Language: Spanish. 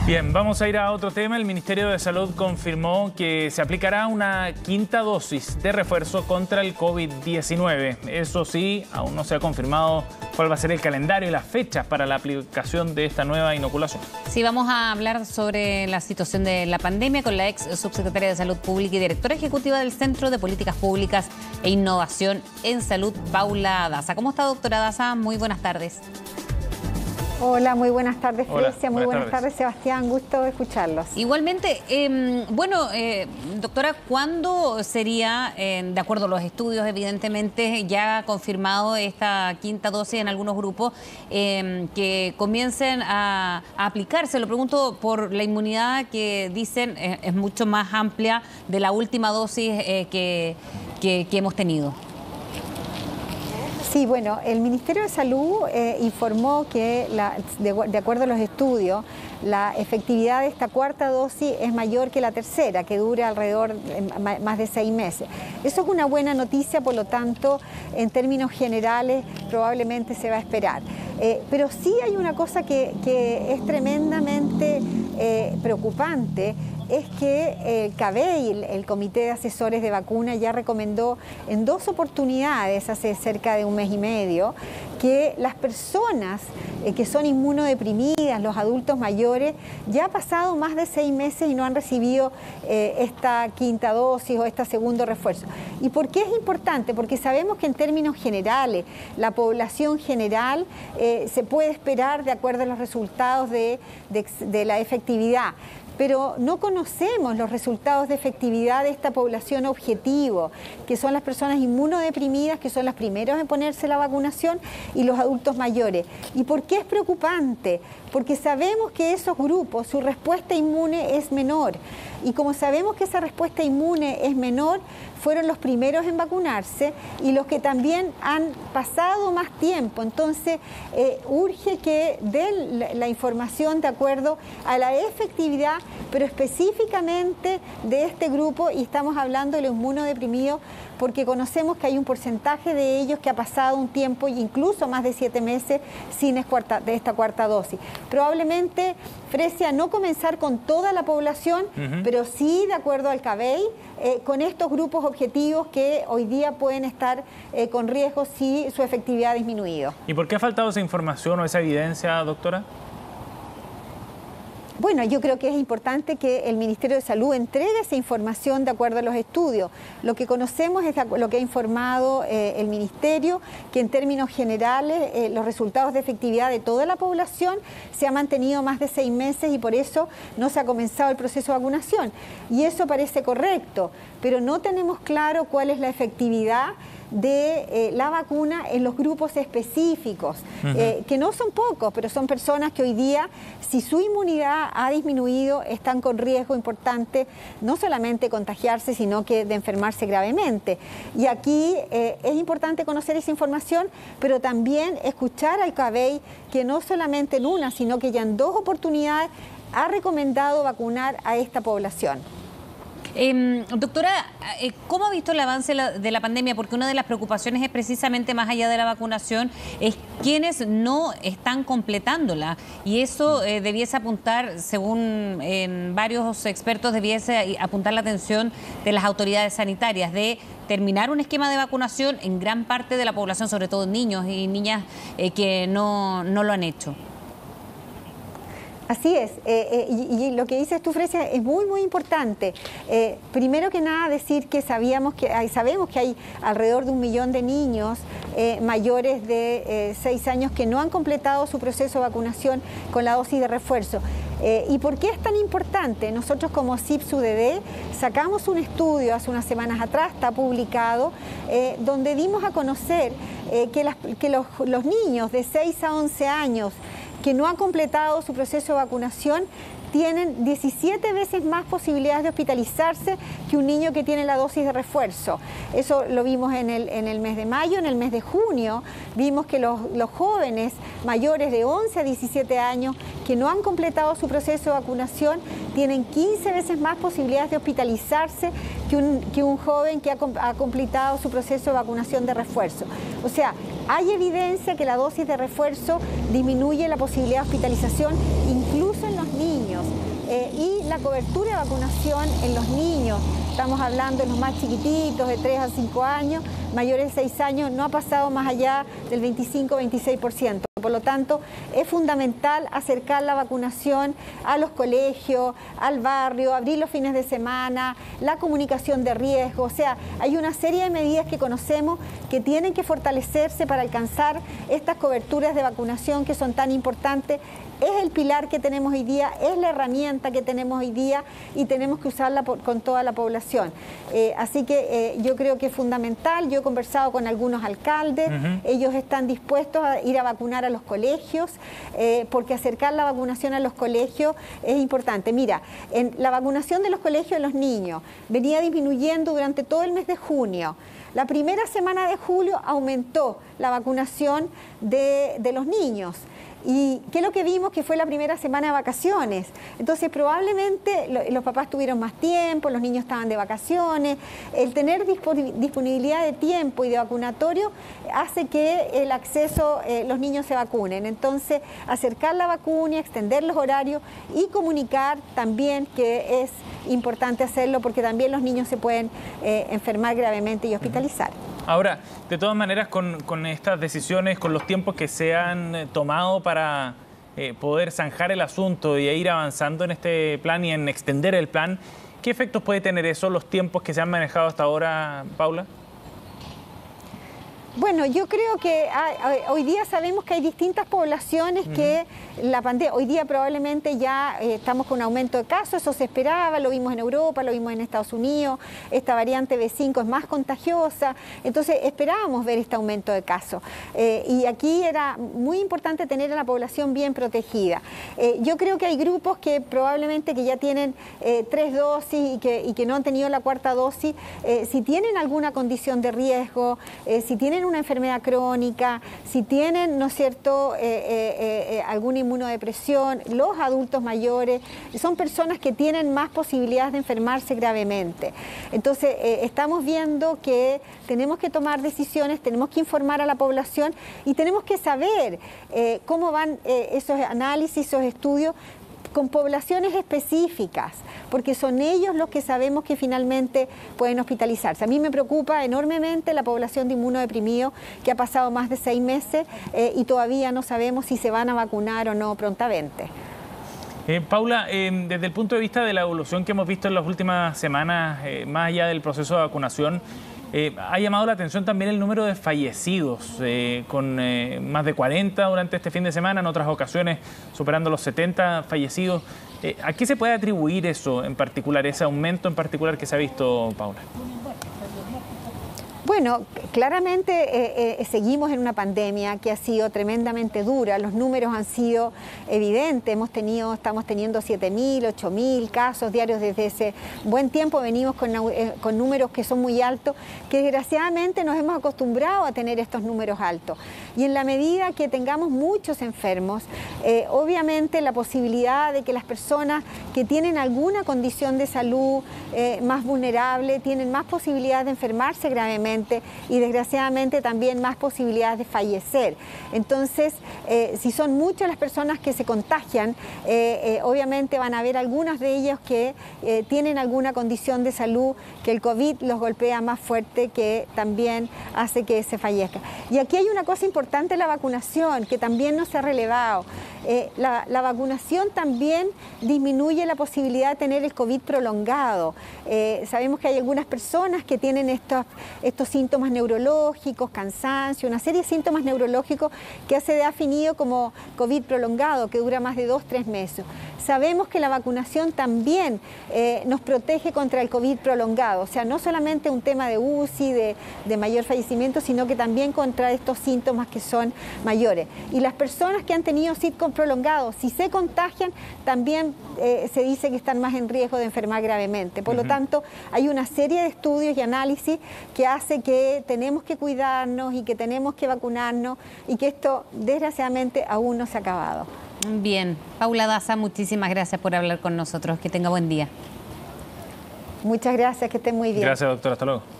Bien, vamos a ir a otro tema. El Ministerio de Salud confirmó que se aplicará una quinta dosis de refuerzo contra el COVID-19. Eso sí, aún no se ha confirmado cuál va a ser el calendario y las fechas para la aplicación de esta nueva inoculación. Sí, vamos a hablar sobre la situación de la pandemia con la ex subsecretaria de Salud Pública y directora ejecutiva del Centro de Políticas Públicas e Innovación en Salud, Paula Daza. ¿Cómo está, doctora Daza? Muy buenas tardes. Hola, muy buenas tardes, Frecia. Muy buenas tardes, Sebastián. Gusto de escucharlos. Igualmente, doctora, ¿cuándo sería, de acuerdo a los estudios, evidentemente, ya confirmado esta quinta dosis en algunos grupos, que comiencen a aplicarse? Lo pregunto por la inmunidad que dicen es mucho más amplia de la última dosis que hemos tenido. Sí, bueno, el Ministerio de Salud informó que, de acuerdo a los estudios, la efectividad de esta cuarta dosis es mayor que la tercera, que dura alrededor de más de 6 meses. Eso es una buena noticia, por lo tanto, en términos generales, probablemente se va a esperar. Pero sí hay una cosa que es tremendamente preocupante, es que el CABEI, el Comité de Asesores de Vacunas, ya recomendó en 2 oportunidades, hace cerca de 1 mes y medio, que las personas que son inmunodeprimidas, los adultos mayores, ya ha pasado más de 6 meses y no han recibido esta quinta dosis o este segundo refuerzo. ¿Y por qué es importante? Porque sabemos que en términos generales, la población general se puede esperar de acuerdo a los resultados de la efectividad. Pero no conocemos los resultados de efectividad de esta población objetivo, que son las personas inmunodeprimidas, que son las primeras en ponerse la vacunación, y los adultos mayores. ¿Y por qué es preocupante? Porque sabemos que esos grupos, su respuesta inmune es menor. Y como sabemos que esa respuesta inmune es menor, fueron los primeros en vacunarse y los que también han pasado más tiempo. Entonces, urge que den la información de acuerdo a la efectividad, pero específicamente de este grupo, y estamos hablando de los inmunodeprimidos, porque conocemos que hay un porcentaje de ellos que ha pasado un tiempo, incluso más de 7 meses, sin de esta cuarta dosis. Probablemente, Frecia, no comenzar con toda la población, pero sí, de acuerdo al CABEI, con estos grupos objetivos que hoy día pueden estar con riesgo si su efectividad ha disminuido. ¿Y por qué ha faltado esa información o esa evidencia, doctora? Bueno, yo creo que es importante que el Ministerio de Salud entregue esa información de acuerdo a los estudios. Lo que conocemos es lo que ha informado el Ministerio, que en términos generales los resultados de efectividad de toda la población se han mantenido más de 6 meses y por eso no se ha comenzado el proceso de vacunación. Y eso parece correcto, pero no tenemos claro cuál es la efectividad de la vacuna en los grupos específicos, que no son pocos, pero son personas que hoy día, si su inmunidad ha disminuido, están con riesgo importante, no solamente de contagiarse, sino que de enfermarse gravemente. Y aquí es importante conocer esa información, pero también escuchar al CABEI, que no solamente en una, sino que ya en 2 oportunidades ha recomendado vacunar a esta población. Doctora, ¿cómo ha visto el avance de la pandemia? Porque una de las preocupaciones es precisamente, más allá de la vacunación, es quienes no están completándola. Y eso debiese apuntar, según varios expertos, debiese apuntar la atención de las autoridades sanitarias, de terminar un esquema de vacunación en gran parte de la población, sobre todo niños y niñas que no lo han hecho. Así es, y lo que dices tú, Frecia, es muy, muy importante. Primero que nada, decir que sabemos que hay alrededor de 1 millón de niños mayores de 6 años que no han completado su proceso de vacunación con la dosis de refuerzo. ¿Y por qué es tan importante? Nosotros como CIPS-UDD sacamos un estudio hace unas semanas atrás, está publicado, donde dimos a conocer que los niños de 6 a 11 años que no han completado su proceso de vacunación tienen 17 veces más posibilidades de hospitalizarse que un niño que tiene la dosis de refuerzo. Eso lo vimos en el mes de mayo. En el mes de junio vimos que los jóvenes mayores de 11 a 17 años que no han completado su proceso de vacunación tienen 15 veces más posibilidades de hospitalizarse que un joven que ha completado su proceso de vacunación de refuerzo. O sea, Hay evidencia que la dosis de refuerzo disminuye la posibilidad de hospitalización incluso en los niños. Y la cobertura de vacunación en los niños, estamos hablando de los más chiquititos, de 3 a 5 años, mayores de 6 años, no ha pasado más allá del 25-26%. Por lo tanto, es fundamental acercar la vacunación a los colegios, al barrio, abrir los fines de semana, la comunicación de riesgo. O sea, hay una serie de medidas que conocemos que tienen que fortalecerse para alcanzar estas coberturas de vacunación que son tan importantes. Es el pilar que tenemos hoy día, es la herramienta que tenemos hoy día y tenemos que usarla con toda la población. Así que yo creo que es fundamental. Yo he conversado con algunos alcaldes, ellos están dispuestos a ir a vacunar a los colegios, porque acercar la vacunación a los colegios es importante. Mira, en la vacunación de los colegios de los niños venía disminuyendo durante todo el mes de junio. La primera semana de julio aumentó la vacunación de los niños. ¿Y qué es lo que vimos? Que fue la primera semana de vacaciones. Entonces probablemente los papás tuvieron más tiempo, los niños estaban de vacaciones. El tener disponibilidad de tiempo y de vacunatorio hace que el acceso, los niños se vacunen. Entonces acercar la vacuna, extender los horarios y comunicar también, que es importante hacerlo porque también los niños se pueden enfermar gravemente y hospitalizar. Ahora, de todas maneras, con estas decisiones, con los tiempos que se han tomado para poder zanjar el asunto y ir avanzando en este plan y en extender el plan, ¿qué efectos puede tener eso, los tiempos que se han manejado hasta ahora, Paula? Bueno, yo creo que hoy día sabemos que hay distintas poblaciones que la pandemia, hoy día probablemente ya estamos con un aumento de casos, eso se esperaba, lo vimos en Europa, lo vimos en Estados Unidos, esta variante B5 es más contagiosa, entonces esperábamos ver este aumento de casos. Y aquí era muy importante tener a la población bien protegida. Yo creo que hay grupos que probablemente que ya tienen 3 dosis y que no han tenido la 4ª dosis, si tienen alguna condición de riesgo, si tienen una enfermedad crónica, si tienen, ¿no es cierto?, alguna inmunodepresión, los adultos mayores, son personas que tienen más posibilidades de enfermarse gravemente. Entonces, estamos viendo que tenemos que tomar decisiones, tenemos que informar a la población y tenemos que saber cómo van esos análisis, esos estudios, con poblaciones específicas, porque son ellos los que sabemos que finalmente pueden hospitalizarse. A mí me preocupa enormemente la población de inmunodeprimidos que ha pasado más de 6 meses y todavía no sabemos si se van a vacunar o no prontamente. Paula, desde el punto de vista de la evolución que hemos visto en las últimas semanas, más allá del proceso de vacunación, ha llamado la atención también el número de fallecidos, con más de 40 durante este fin de semana, en otras ocasiones superando los 70 fallecidos. ¿A qué se puede atribuir eso en particular, ese aumento en particular que se ha visto, Paula? Bueno, claramente seguimos en una pandemia que ha sido tremendamente dura, los números han sido evidentes, estamos teniendo 7.000, 8.000 casos diarios desde ese buen tiempo, venimos con números que son muy altos, que desgraciadamente nos hemos acostumbrado a tener estos números altos. Y en la medida que tengamos muchos enfermos, obviamente la posibilidad de que las personas que tienen alguna condición de salud más vulnerable tienen más posibilidades de enfermarse gravemente y desgraciadamente también más posibilidades de fallecer. Entonces, si son muchas las personas que se contagian, obviamente van a haber algunas de ellas que tienen alguna condición de salud que el COVID los golpea más fuerte, que también hace que se fallezca. Y aquí hay una cosa importante, la vacunación, que también no se ha relevado. La vacunación también disminuye la posibilidad de tener el COVID prolongado. Sabemos que hay algunas personas que tienen estos síntomas neurológicos, cansancio, una serie de síntomas neurológicos que se ha definido como COVID prolongado, que dura más de 2-3 meses. Sabemos que la vacunación también nos protege contra el COVID prolongado, o sea, no solamente un tema de UCI, de mayor fallecimiento, sino que también contra estos síntomas que son mayores. Y las personas que han tenido síntomas prolongados, si se contagian, también se dice que están más en riesgo de enfermar gravemente. Por lo tanto, hay una serie de estudios y análisis que hace que tenemos que cuidarnos y que tenemos que vacunarnos y que esto, desgraciadamente, aún no se ha acabado. Bien. Paula Daza, muchísimas gracias por hablar con nosotros. Que tenga buen día. Muchas gracias, que estén muy bien. Gracias, doctora. Hasta luego.